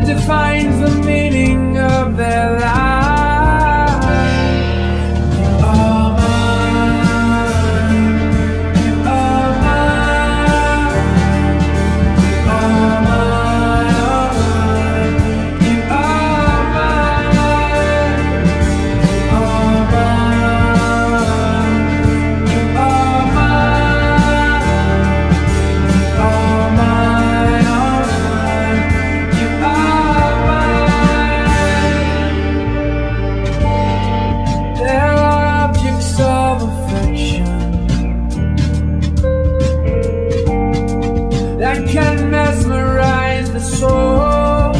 defines the meaning of their life. You are mine, you are mine, you are mine, you are mine, you are mine, you are mine, you are mine, you are mine. They're objects of affection that can mesmerize the soul.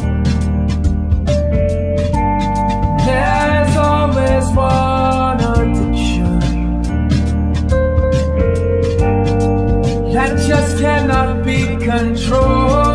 There's always one addiction that just cannot be controlled.